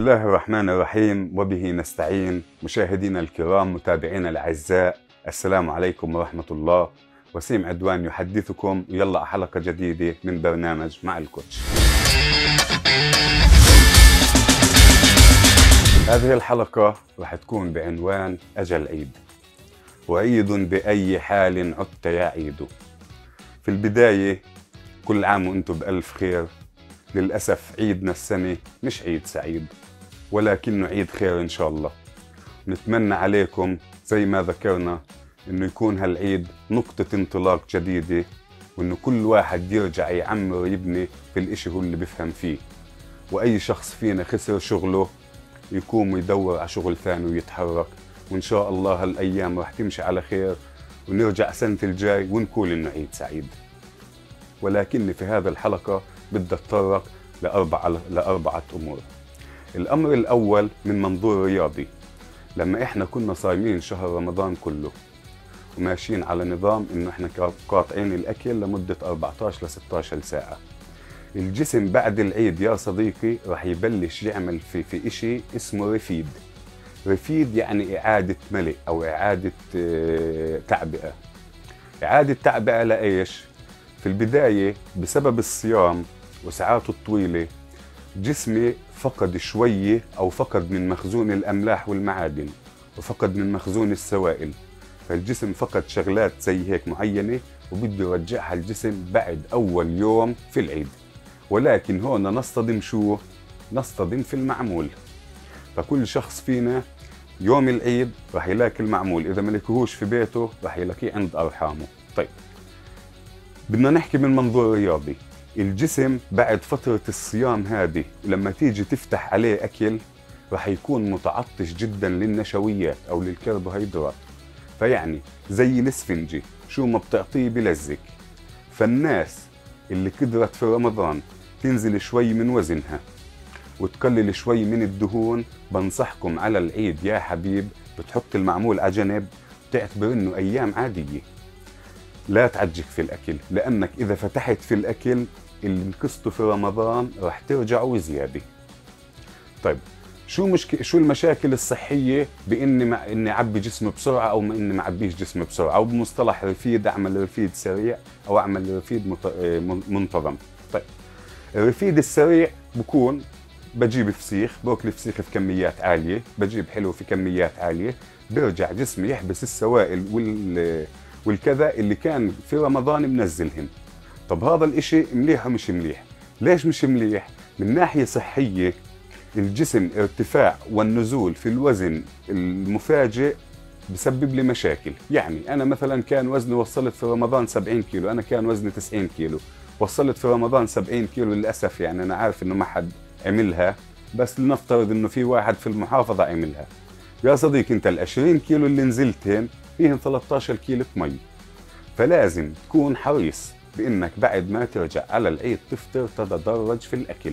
الله الرحمن الرحيم، وبه نستعين. مشاهدينا الكرام، متابعينا الأعزاء، السلام عليكم ورحمة الله. وسيم عدوان يحدثكم، يلا حلقة جديدة من برنامج مع الكوتش. هذه الحلقة راح تكون بعنوان أجل عيد، وعيد بأي حال عدت يا عيد. في البداية كل عام وانتم بألف خير. للأسف عيدنا السنة مش عيد سعيد، ولكنه عيد خير إن شاء الله. نتمنى عليكم زي ما ذكرنا إنه يكون هالعيد نقطة انطلاق جديدة، وإنه كل واحد يرجع يعمر ويبني في الإشي هو اللي بيفهم فيه، وأي شخص فينا خسر شغله يقوم ويدور على شغل ثاني ويتحرك. وإن شاء الله هالأيام راح تمشي على خير، ونرجع سنة الجاي ونقول إنه عيد سعيد. ولكن في هذا الحلقة بدي أتطرق لأربعة أمور. الأمر الأول من منظور رياضي، لما إحنا كنا صايمين شهر رمضان كله وماشيين على نظام إنه إحنا قاطعين الأكل لمدة 14 ل 16 ساعة، الجسم بعد العيد يا صديقي راح يبلش يعمل في إشي اسمه رفيد. رفيد يعني إعادة ملء أو إعادة تعبئة. إعادة تعبئة لإيش؟ في البداية بسبب الصيام وساعاته الطويلة جسمي فقد شوية أو فقد من مخزون الأملاح والمعادن، وفقد من مخزون السوائل، فالجسم فقد شغلات زي هيك معينة وبده يرجعها الجسم بعد أول يوم في العيد. ولكن هون نصطدم شو؟ نصطدم في المعمول. فكل شخص فينا يوم العيد راح يلاقي المعمول، إذا ما لقيهوش في بيته راح يلاقيه عند أرحامه. طيب، بدنا نحكي من منظور رياضي. الجسم بعد فترة الصيام هذه لما تيجي تفتح عليه أكل راح يكون متعطش جدا للنشويات أو للكربوهيدرات. فيعني زي الاسفنجي شو ما بتعطيه بلزك. فالناس اللي قدرت في رمضان تنزل شوي من وزنها وتقلل شوي من الدهون، بنصحكم على العيد يا حبيب بتحط المعمول على جنب، تعتبر انه ايام عادية. لا تعجك في الأكل، لأنك إذا فتحت في الأكل اللي نقصته في رمضان راح ترجع وزيادة. طيب، شو المشاكل الصحية إني أعبي جسمي بسرعة أو إني ما أعبيش جسمي بسرعة، أو بمصطلح رفيد أعمل رفيد سريع أو أعمل رفيد منتظم. طيب، الرفيد السريع بكون بجيب فسيخ، باكل فسيخ في كميات عالية، بجيب حلو في كميات عالية، بيرجع جسمي يحبس السوائل والكذا اللي كان في رمضان منزلهم. طب هذا الاشي مليح ومش مليح؟ ليش مش مليح؟ من ناحية صحية الجسم ارتفاع والنزول في الوزن المفاجئ بسبب لي مشاكل. يعني أنا مثلا كان وزني وصلت في رمضان 70 كيلو، أنا كان وزني 90 كيلو، وصلت في رمضان 70 كيلو. للأسف يعني أنا عارف إنه ما حد عملها، بس لنفترض إنه في واحد في المحافظة عملها. يا صديقي أنت ال20 كيلو اللي نزلتهم فيهم 13 كيلو مي. فلازم تكون حريص بإنك بعد ما ترجع على العيد تفطر تتدرج في الأكل،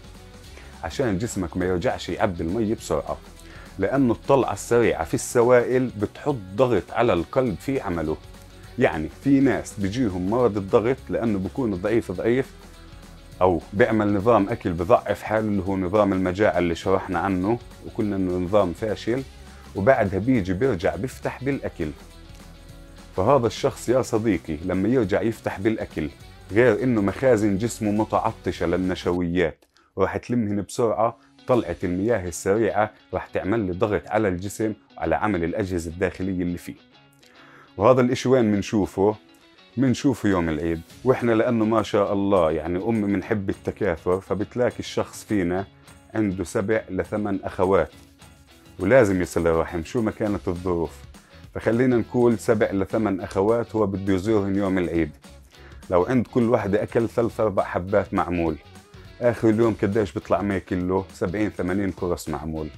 عشان جسمك ما يرجعش يعبي المي بسرعة، لأنه الطلعة السريعة في السوائل بتحط ضغط على القلب في عمله. يعني في ناس بيجيهم مرض الضغط لأنه بيكون ضعيف أو بيعمل نظام أكل بضعف حاله، اللي هو نظام المجاعة اللي شرحنا عنه وقلنا إنه نظام فاشل، وبعدها بيرجع بيفتح بالأكل. فهذا الشخص يا صديقي لما يرجع يفتح بالأكل، غير إنه مخازن جسمه متعطشة للنشويات وراح تلمهن بسرعة، طلعت المياه السريعة راح تعمل لي ضغط على الجسم وعلى عمل الأجهزة الداخلية اللي فيه. وهذا الإشي وين منشوفه يوم العيد. وإحنا لأنه ما شاء الله يعني منحب التكاثر، فبتلاقي الشخص فينا عنده 7 ل 8 أخوات، ولازم يصل الرحم شو ما كانت الظروف. فخلينا نقول 7 ل 8 أخوات هو بده يزورهن يوم العيد. لو عند كل واحدة أكل 3-4 حبات معمول، آخر اليوم قديش بيطلع ما ياكله؟ 70-80 كرس معمول.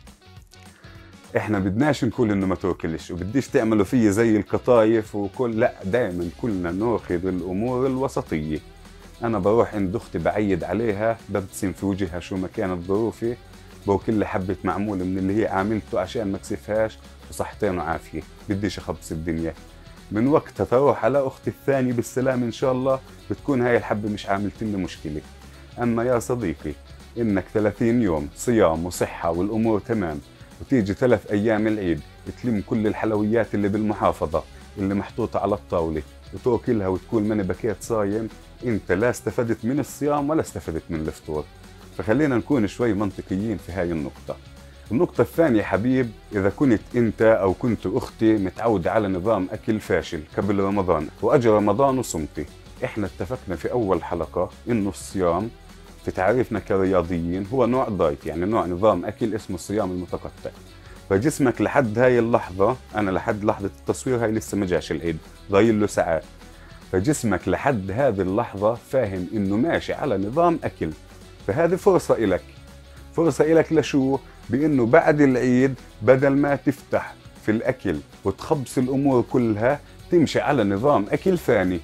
إحنا بدناش نقول إنه ما تاكلش، وبديش تعملوا فيه زي القطايف وكل، لا، دائما كلنا ناخذ الأمور الوسطية. أنا بروح عند أختي بعيد عليها، ببتسم في وجهها شو ما كانت ظروفي، باكل لي حبة معمول من اللي هي عاملته عشان ما كسفهاش، وصحتين وعافية، بديش أخبص الدنيا. من وقتها تروح على أختي الثانية بالسلام إن شاء الله، بتكون هاي الحبة مش عاملت لي مشكلة. أما يا صديقي إنك 30 يوم صيام وصحة والأمور تمام، وتيجي 3 أيام العيد تلم كل الحلويات اللي بالمحافظة اللي محطوطة على الطاولة وتاكلها وتقول ماني بكيت صايم، انت لا استفدت من الصيام ولا استفدت من الفطور. فخلينا نكون شوي منطقيين في هاي النقطة. النقطة الثانية حبيب، إذا كنت أنت أو كنت أختي متعودة على نظام أكل فاشل قبل رمضان وأجى رمضان وصمتي، إحنا اتفقنا في أول حلقة إنه الصيام في تعريفنا كرياضيين هو نوع دايت، يعني نوع نظام أكل اسمه الصيام المتقطع. فجسمك لحد هاي اللحظة، أنا لحد لحظة التصوير هاي لسه ما جاش العيد، ضايل له ساعات، فجسمك لحد هذه اللحظة فاهم إنه ماشي على نظام أكل. فهذه فرصة إلك، فرصة إلك لشو؟ بإنه بعد العيد بدل ما تفتح في الأكل وتخبص الأمور كلها، تمشي على نظام أكل ثاني.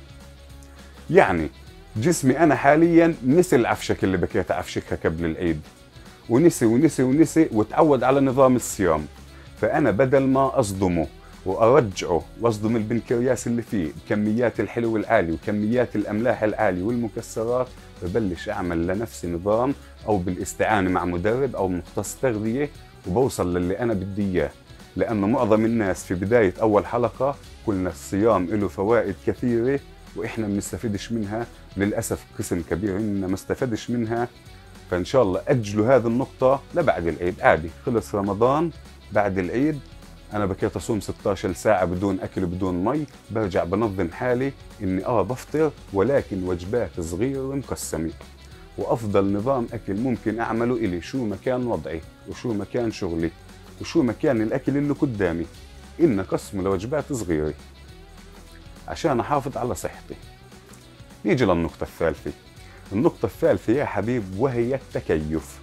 يعني جسمي أنا حاليا نسي العفشك اللي بكيت عفشكها قبل العيد، ونسي ونسي ونسي وتعود على نظام الصيام. فأنا بدل ما أصدمه وأرجعه وأصدم البنكرياس اللي فيه بكميات الحلو العالي وكميات الأملاح العالي والمكسرات، ببلش أعمل لنفسي نظام أو بالاستعانة مع مدرب أو مختص تغذية، وبوصل للي أنا بدي إياه. لأنه معظم الناس في بداية أول حلقة قلنا الصيام له فوائد كثيرة وإحنا ما بنستفدش منها، للأسف قسم كبير منا ما استفدش منها. فإن شاء الله أجلوا هذه النقطة لبعد العيد، عادي خلص رمضان بعد العيد أنا بكيت أصوم 16 ساعة بدون أكل بدون مي، برجع بنظم حالي إني بفطر ولكن وجبات صغيرة مقسمة، وأفضل نظام أكل ممكن أعمله إلي شو مكان وضعي وشو مكان شغلي وشو مكان الأكل اللي قدامي، إن قسمه لوجبات صغيرة عشان أحافظ على صحتي. نيجي للنقطة الثالثة. النقطة الثالثة يا حبيب وهي التكيف.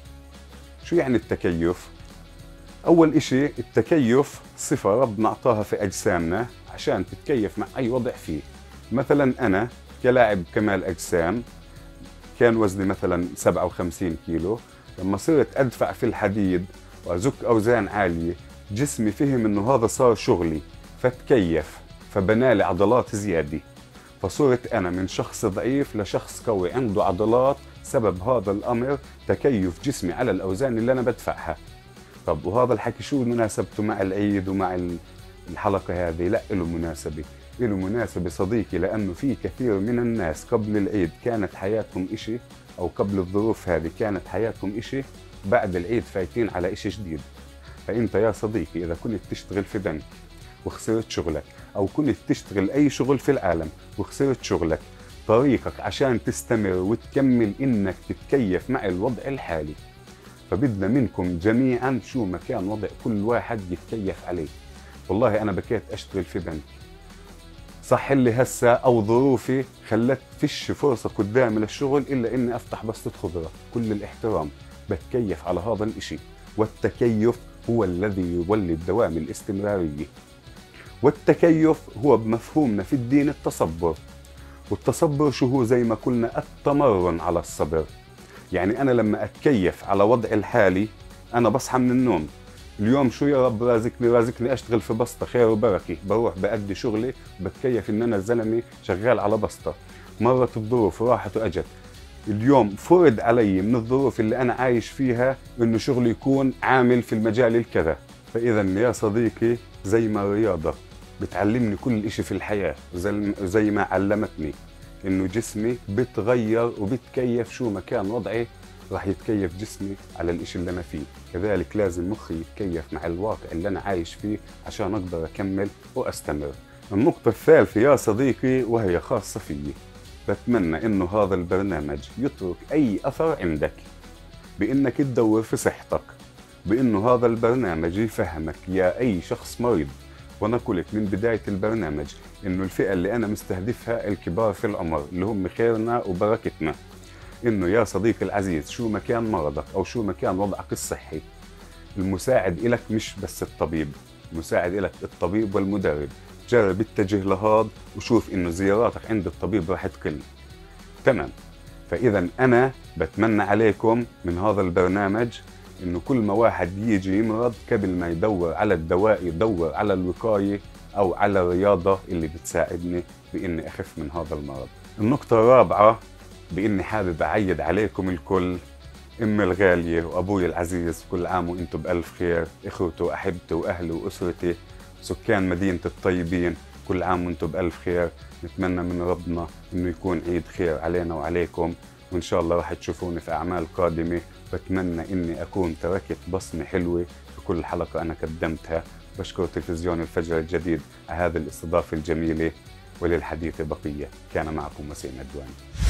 شو يعني التكيف؟ أول إشي التكيف صفة ربنا أعطاها في أجسامنا عشان تتكيف مع أي وضع فيه. مثلا أنا كلاعب كمال أجسام كان وزني مثلا 57 كيلو، لما صرت أدفع في الحديد وأزك أوزان عالية جسمي فهم إنه هذا صار شغلي فتكيف، فبنالي عضلات زيادة، فصرت أنا من شخص ضعيف لشخص قوي عنده عضلات. سبب هذا الأمر تكيف جسمي على الأوزان اللي أنا بدفعها. طب وهذا الحكي شو مناسبته مع العيد ومع الحلقة هذه؟ لا له مناسبة، له مناسبة صديقي، لأنه في كثير من الناس قبل العيد كانت حياتهم إشي، أو قبل الظروف هذه كانت حياتهم إشي، بعد العيد فايتين على إشي جديد. فأنت يا صديقي إذا كنت تشتغل في بنك وخسرت شغلك، أو كنت تشتغل أي شغل في العالم وخسرت شغلك، طريقك عشان تستمر وتكمل إنك تتكيف مع الوضع الحالي. فبدنا منكم جميعا شو مكان وضع كل واحد يتكيف عليه. والله أنا بكيت أشتغل في بنك، صح اللي هسه أو ظروفي خلت فيش فرصة قدامي للشغل إلا إني أفتح بسطة خضرة، كل الاحترام، بتكيف على هذا الإشي. والتكيف هو الذي يولد دوام الاستمرارية. والتكيف هو بمفهومنا في الدين التصبر. والتصبر شو هو؟ زي ما قلنا التمرن على الصبر. يعني أنا لما أتكيف على وضعي الحالي، أنا بصحى من النوم اليوم شو يا رب رازقني أشتغل في بسطة خير وبركة، بروح بأدي شغلي بتكيف إن أنا الزلمة شغال على بسطة. مرت الظروف راحت وأجت، اليوم فرض علي من الظروف اللي أنا عايش فيها إنه شغلي يكون عامل في المجال الكذا. فإذا يا صديقي زي ما الرياضة بتعلمني كل إشي في الحياة، زي ما علمتني إنه جسمي بتغير وبتكيف شو مكان وضعي، راح يتكيف جسمي على الإشي اللي أنا فيه. كذلك لازم مخي يتكيف مع الواقع اللي أنا عايش فيه عشان أقدر أكمل وأستمر. النقطة الثالثة يا صديقي وهي خاصة فيي، بتمنى إنه هذا البرنامج يترك أي أثر عندك، بإنك تدور في صحتك، بإنه هذا البرنامج يفهمك يا أي شخص مريض. وأنا قلت من بداية البرنامج إنه الفئة اللي أنا مستهدفها الكبار في العمر اللي هم خيرنا وبركتنا. إنه يا صديقي العزيز شو مكان مرضك أو شو مكان وضعك الصحي، المساعد إلك مش بس الطبيب، مساعد إلك الطبيب والمدرب. جرب اتجه لهذا وشوف إنه زياراتك عند الطبيب راح تقل. تمام. فإذا أنا بتمنى عليكم من هذا البرنامج إنه كل ما واحد يجي يمرض قبل ما يدور على الدواء يدور على الوقاية أو على الرياضة اللي بتساعدني بإني أخف من هذا المرض. النقطة الرابعة بإني حابب أعيد عليكم الكل أمي الغالية وأبوي العزيز، كل عام وأنتم بألف خير. إخوتي وأحبتي وأهلي وأسرتي، سكان مدينة الطيبين، كل عام وأنتم بألف خير. نتمنى من ربنا إنه يكون عيد خير علينا وعليكم، وإن شاء الله راح تشوفوني في أعمال قادمة. بتمنى إني أكون تركت بصمة حلوة في كل حلقة أنا قدمتها. بشكر تلفزيون الفجر الجديد على هذه الاستضافة الجميلة، وللحديث بقية. كان معكم وسيم عدواني.